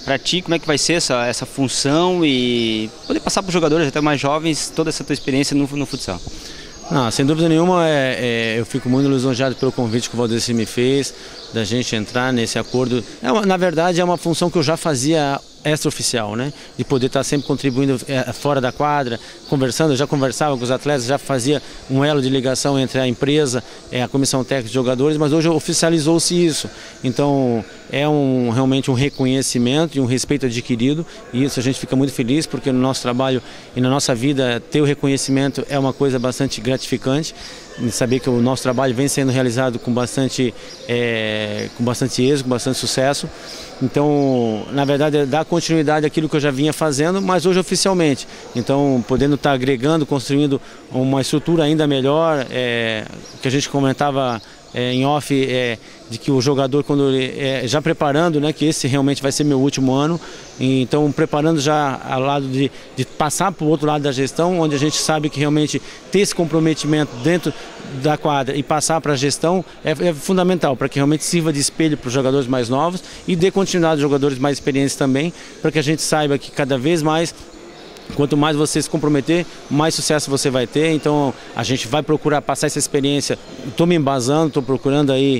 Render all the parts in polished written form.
para ti, como é que vai ser essa função e poder passar para os jogadores até mais jovens toda essa tua experiência no futsal? Não, sem dúvida nenhuma, eu fico muito lisonjeado pelo convite que o Valdeci me fez, da gente entrar nesse acordo. Na verdade, é uma função que eu já fazia extraoficial, né? De poder estar sempre contribuindo fora da quadra, conversando. Eu já conversava com os atletas, já fazia um elo de ligação entre a empresa, a comissão técnica de jogadores, mas hoje oficializou-se isso. Então, é realmente um reconhecimento e um respeito adquirido, e isso a gente fica muito feliz, porque no nosso trabalho e na nossa vida, ter o reconhecimento é uma coisa bastante gratificante, de saber que o nosso trabalho vem sendo realizado com bastante êxito, com bastante sucesso. Então, na verdade, é dar continuidade àquilo que eu já vinha fazendo, mas hoje oficialmente. Então, podendo estar agregando, construindo uma estrutura ainda melhor, que a gente comentava em off, de que o jogador, quando ele, já preparando, né, que esse realmente vai ser meu último ano, então preparando já ao lado de passar para o outro lado da gestão, onde a gente sabe que realmente ter esse comprometimento dentro da quadra e passar para a gestão é fundamental, para que realmente sirva de espelho para os jogadores mais novos e dê continuidade aos jogadores mais experientes também, para que a gente saiba que cada vez mais, quanto mais você se comprometer, mais sucesso você vai ter. Então a gente vai procurar passar essa experiência. Estou me embasando, estou procurando aí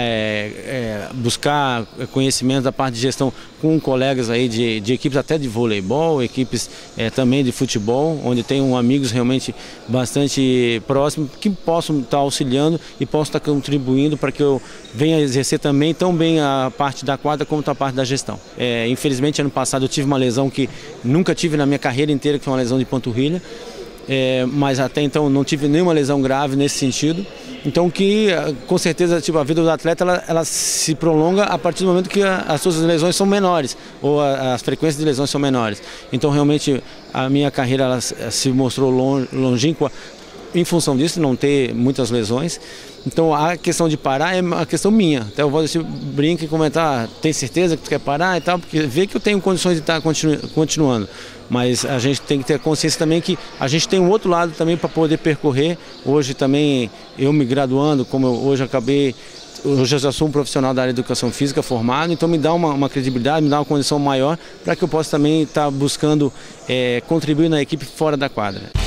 buscar conhecimento da parte de gestão com colegas aí de equipes até de voleibol, equipes também de futebol, onde tenho amigos realmente bastante próximos que possam estar auxiliando e possam estar contribuindo para que eu venha exercer também tão bem a parte da quadra como a parte da gestão. Infelizmente, ano passado eu tive uma lesão que nunca tive na minha carreira inteira, que foi uma lesão de panturrilha, mas até então não tive nenhuma lesão grave nesse sentido. Então que com certeza a vida do atleta ela se prolonga a partir do momento que as suas lesões são menores, ou as frequências de lesões são menores. Então realmente a minha carreira ela se mostrou longínqua em função disso, não ter muitas lesões. Então a questão de parar é uma questão minha. Até eu vou brincar e comentar, tem certeza que tu quer parar e tal, porque vê que eu tenho condições de estar continuando. Mas a gente tem que ter consciência também que a gente tem um outro lado também para poder percorrer. Hoje também, eu me graduando, como eu hoje acabei, hoje eu já sou um profissional da área de educação física formado, então me dá uma credibilidade, me dá uma condição maior para que eu possa também estar buscando contribuir na equipe fora da quadra.